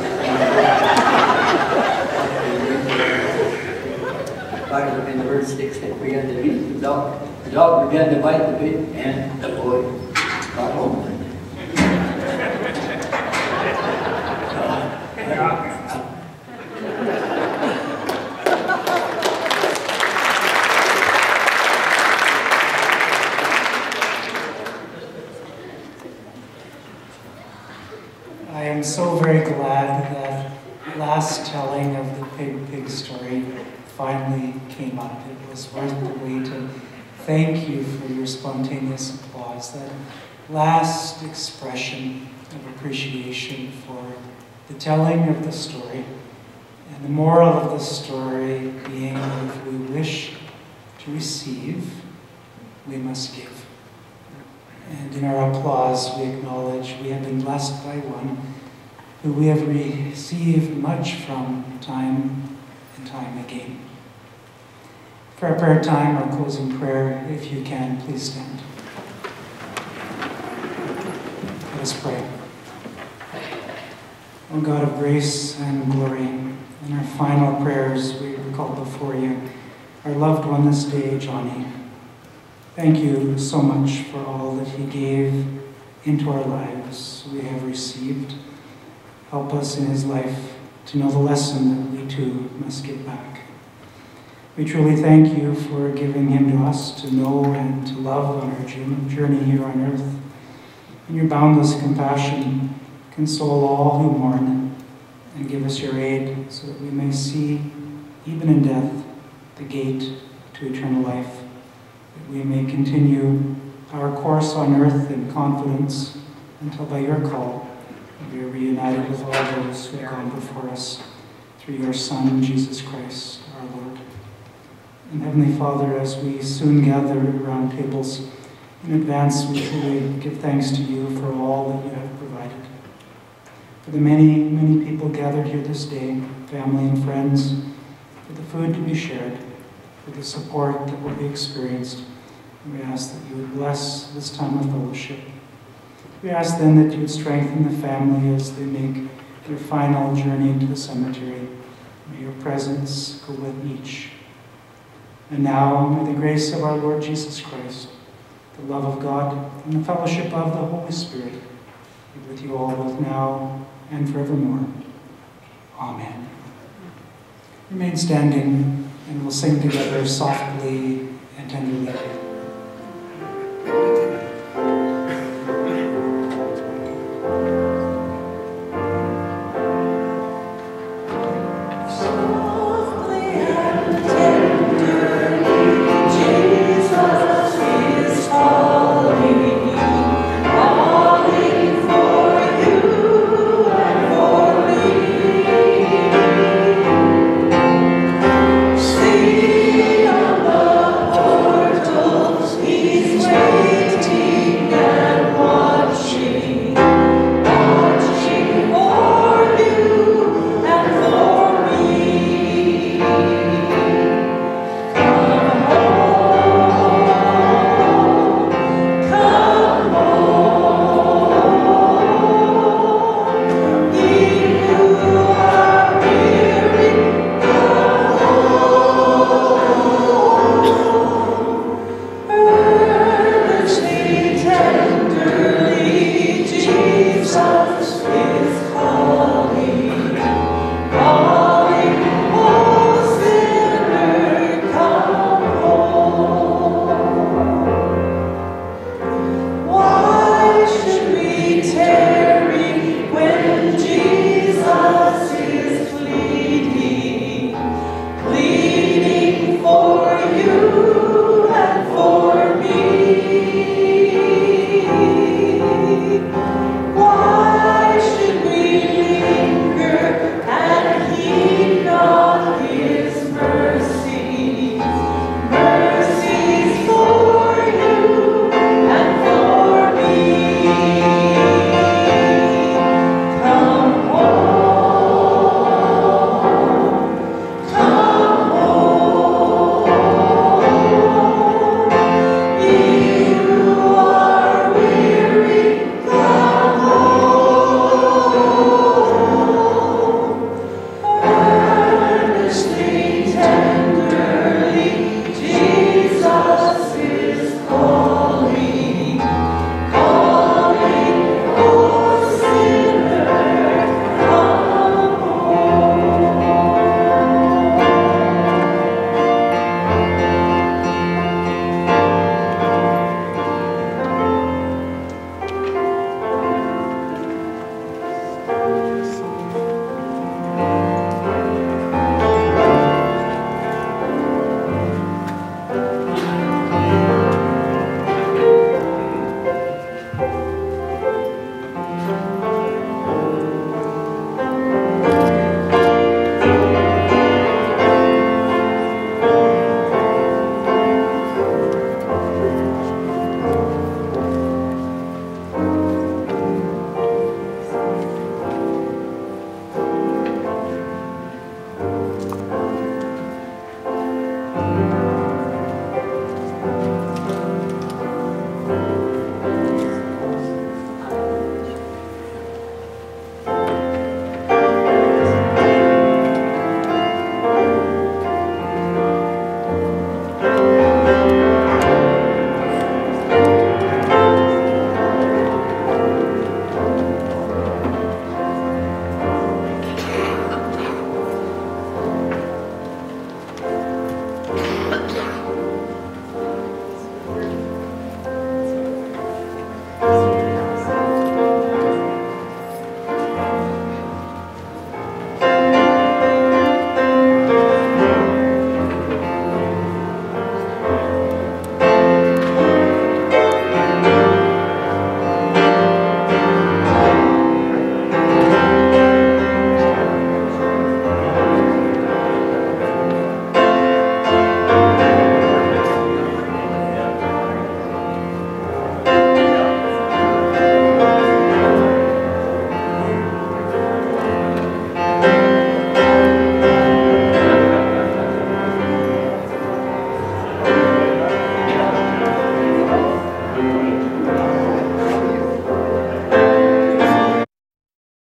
fire began to burn stick, stick began to beat the dog. The dog began to bite the pig, and the boy got home. I am so very glad that last telling of the pig pig story finally came up. It was worth the wait, and thank you for your spontaneous applause. That last expression of appreciation for the telling of the story, and the moral of the story being that if we wish to receive, we must give. And in our applause, we acknowledge we have been blessed by one who we have received much from time and time again. For our prayer time, our closing prayer, if you can, please stand. Let us pray. O God of grace and glory, in our final prayers we recall before you our loved one this day, Johnny. Thank you so much for all that he gave into our lives we have received. Help us in his life to know the lesson that we too must give back. We truly thank you for giving him to us to know and to love on our journey here on earth. In your boundless compassion, console all who mourn and give us your aid so that we may see, even in death, the gate to eternal life. We may continue our course on earth in confidence until by your call we are reunited with all those who have gone before us through your Son, Jesus Christ, our Lord. And Heavenly Father, as we soon gather around tables, in advance we truly give thanks to you for all that you have provided. For the many, many people gathered here this day, family and friends, for the food to be shared, for the support that will be experienced. We ask that you would bless this time of fellowship. We ask then that you would strengthen the family as they make their final journey to the cemetery. May your presence go with each. And now, may the grace of our Lord Jesus Christ, the love of God, and the fellowship of the Holy Spirit be with you all both now and forevermore. Amen. Remain standing, and we'll sing together softly and tenderly. So